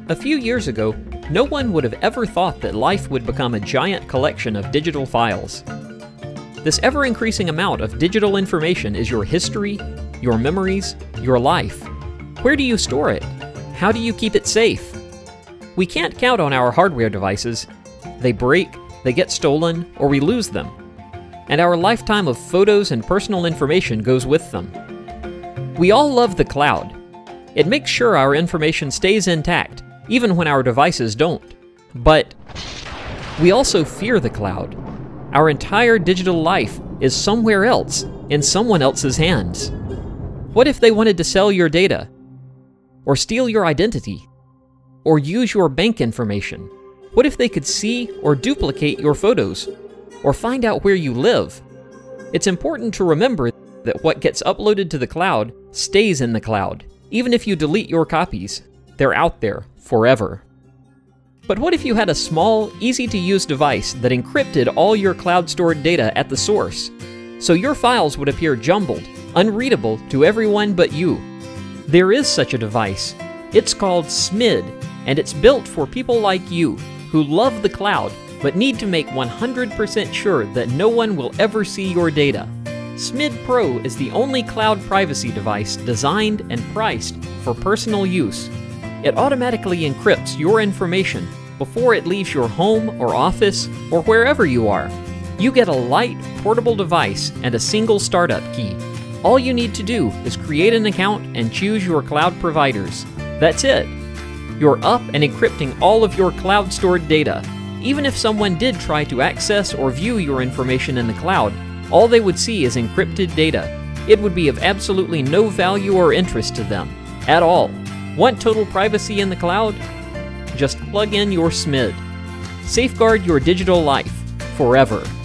A few years ago, no one would have ever thought that life would become a giant collection of digital files. This ever-increasing amount of digital information is your history, your memories, your life. Where do you store it? How do you keep it safe? We can't count on our hardware devices. They break, they get stolen, or we lose them. And our lifetime of photos and personal information goes with them. We all love the cloud. It makes sure our information stays intact, even when our devices don't. But we also fear the cloud. Our entire digital life is somewhere else, in someone else's hands. What if they wanted to sell your data? Or steal your identity? Or use your bank information? What if they could see or duplicate your photos? Or find out where you live? It's important to remember that what gets uploaded to the cloud stays in the cloud. Even if you delete your copies, they're out there forever. But what if you had a small, easy-to-use device that encrypted all your cloud-stored data at the source, so your files would appear jumbled, unreadable to everyone but you? There is such a device. It's called SMiD, and it's built for people like you, who love the cloud, but need to make 100% sure that no one will ever see your data. SMiD Pro is the only cloud privacy device designed and priced for personal use. It automatically encrypts your information before it leaves your home or office or wherever you are. You get a light, portable device and a single startup key. All you need to do is create an account and choose your cloud providers. That's it. You're up and encrypting all of your cloud-stored data. Even if someone did try to access or view your information in the cloud, all they would see is encrypted data. It would be of absolutely no value or interest to them, at all. Want total privacy in the cloud? Just plug in your SMiD. Safeguard your digital life forever.